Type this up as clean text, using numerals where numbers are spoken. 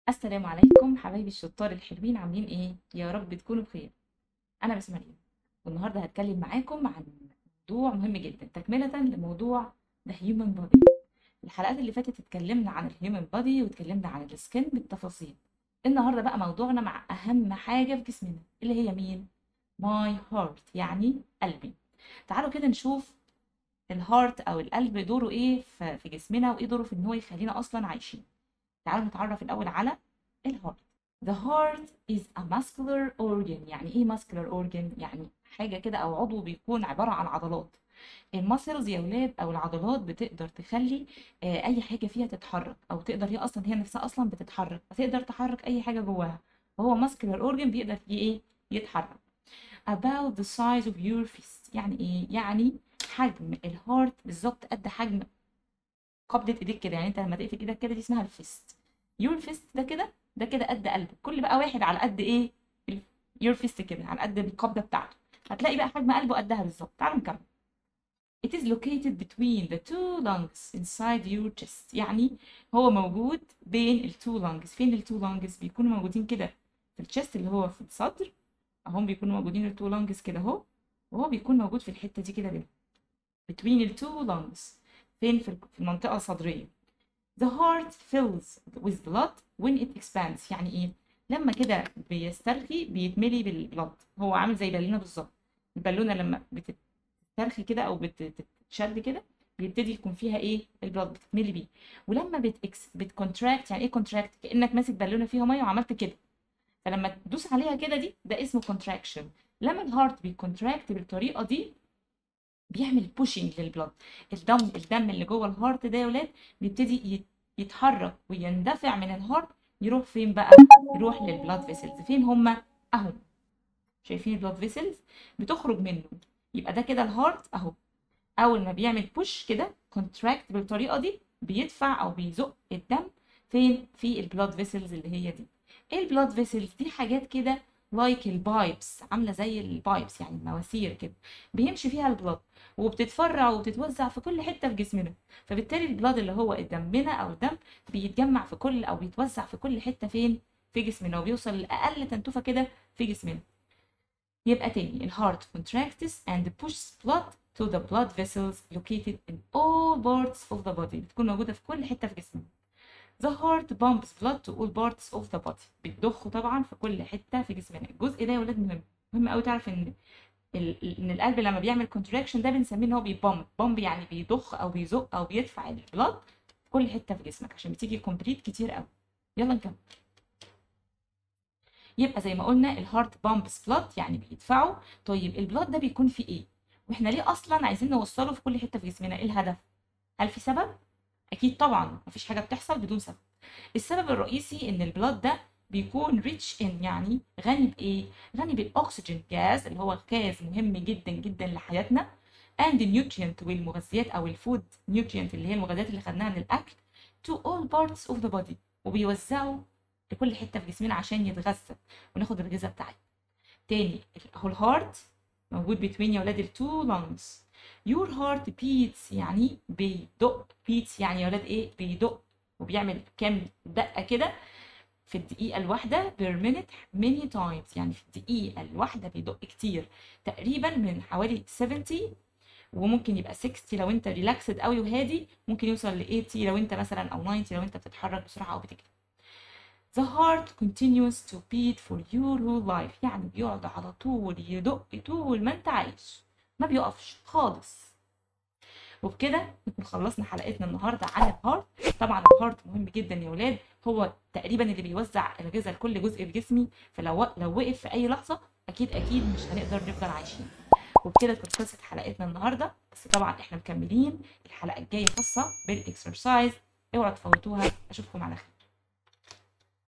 السلام عليكم حبايبي الشطار الحلوين، عاملين ايه؟ يا رب تكونوا بخير. انا بس مريم، والنهارده هتكلم معاكم عن موضوع مهم جدا تكمله لموضوع The Human Body. الحلقات اللي فاتت اتكلمنا عن الهيومن بادي واتكلمنا عن السكن بالتفاصيل. النهارده بقى موضوعنا مع اهم حاجه في جسمنا اللي هي مين؟ ماي هارت، يعني قلبي. تعالوا كده نشوف الهارت او القلب دوره ايه في جسمنا، وايه دوره في ان هو يخلينا اصلا عايشين. تعالوا نتعرف الأول على الهارت. The heart is a muscular organ. يعني إيه muscular organ؟ يعني حاجة كده أو عضو بيكون عبارة عن عضلات. الماسلز يا ولاد أو العضلات بتقدر تخلي أي حاجة فيها تتحرك، أو تقدر هي نفسها أصلا بتتحرك، فتقدر تحرك أي حاجة جواها. وهو muscular organ بيقدر إيه؟ يتحرك. About the size of your fist. يعني إيه؟ يعني حجم الهارت بالظبط قد حجم قبضة ايديك كده. يعني انت لما تقفل ايدك كده دي اسمها الفيست. يور فيست ده كده قد قلبك. كل بقى واحد على قد ايه؟ يور فيست كده على قد القبضة بتاعته. هتلاقي بقى حجم قلبه قدها بالظبط. تعالوا نكمل. It is located between the two lungs inside your chest. يعني هو موجود بين التو lungs. فين التو lungs؟ بيكونوا موجودين كده في الشست اللي هو في الصدر. اهم بيكونوا موجودين التو lungs كده اهو. وهو بيكون موجود في الحتة دي كده بين between التو lungs. فين؟ في المنطقة الصدرية. The heart fills with blood when it expands. يعني ايه؟ لما كده بيسترخي بيتملي بالبلد. هو عامل زي بالونه بالظبط. البالونه لما بتسترخي كده او بتتشد كده بيبتدي يكون فيها ايه؟ البلد بتتملي بيه. ولما بتكونتراكت. يعني ايه كونتراكت؟ كانك ماسك بالونه فيها ميه وعملت كده، فلما تدوس عليها كده دي ده اسمه كونتراكشن. لما الهارت بيكونتراكت بالطريقه دي بيعمل بوشنج للبلد. الدم اللي جوه الهارت ده يا ولاد بيبتدي يتحرك ويندفع من الهارت. يروح فين بقى؟ يروح للبلاد فيسلز. فين هما؟ اهو. شايفين البلاد فيسلز بتخرج منه؟ يبقى ده كده الهارت اهو. اول ما بيعمل بوش كده كونتراكت بالطريقه دي بيدفع او بيزق الدم. فين؟ في البلاد فيسلز اللي هي دي. ايه البلاد فيسلز دي؟ حاجات كده لايك البايبس، عامله زي البايبس يعني المواسير كده، بيمشي فيها البلاد وبتتفرع وبتتوزع في كل حته في جسمنا. فبالتالي البلاد اللي هو دمنا او الدم بيتجمع في كل او بيتوزع في كل حته فين؟ في جسمنا، وبيوصل لاقل تنتوفه كده في جسمنا. يبقى تاني الهارت contracts and pushes blood to the blood vessels located in all parts of the body. بتكون موجودة في كل حتة في جسمنا. The heart pumps blood to all parts of the body. بتضخه طبعا في كل حتة في جسمنا. الجزء ده يا ولاد مهم. مهم قوي تعرف ان ان القلب لما بيعمل contraction ده بنسميه ان هو بيبامب يعني بيضخ او بيزق او بيدفع البلاد في كل حتة في جسمك عشان بتيجي كومبليت كتير قوي. يلا نكمل. يبقى زي ما قلنا الهارت بامبس بلاد يعني بيدفعه. طيب البلاد ده بيكون فيه ايه؟ واحنا ليه اصلا عايزين نوصله في كل حته في جسمنا؟ ايه الهدف؟ هل في سبب؟ اكيد طبعا، مفيش حاجه بتحصل بدون سبب. السبب الرئيسي ان البلاد ده بيكون ريتش ان يعني غني بايه؟ غني بالاكسجين جاز اللي هو غاز مهم جدا جدا لحياتنا. اند نيوترينت والمغذيات او الفود نيوترينت اللي هي المغذيات اللي خدناها من الاكل to all parts of the body. وبيوزعوا لكل حته في جسمنا عشان يتغذى وناخد الغذاء بتاعنا. تاني اهو الهارت موجود بين يا ولاد التو لانجز. يور هارت بيتس يعني بيدق. بيتس يعني يا ولاد ايه؟ بيدق. وبيعمل كام دقه كده في الدقيقه الواحده بير مينيت many times. يعني في الدقيقه الواحده بيدق كتير، تقريبا من حوالي 70 وممكن يبقى 60 لو انت ريلاكسد قوي وهادي. ممكن يوصل ل 80 لو انت مثلا او 90 لو انت بتتحرك بسرعه او بتجري. The heart continues to beat for your whole life. يعني بيقعد على طول يدق طول ما انت عايش، ما بيقفش خالص. وبكده نكون خلصنا حلقتنا النهارده عن الهارت. طبعا الهارت مهم جدا يا ولاد، هو تقريبا اللي بيوزع الغذاء لكل جزء في جسمي. فلو وقف في اي لحظه اكيد مش هنقدر نفضل عايشين. وبكده تكون خلصت حلقتنا النهارده. بس طبعا احنا مكملين الحلقه الجايه خاصه بالاكسرسايز. اوعوا تفوتوها. اشوفكم على خير.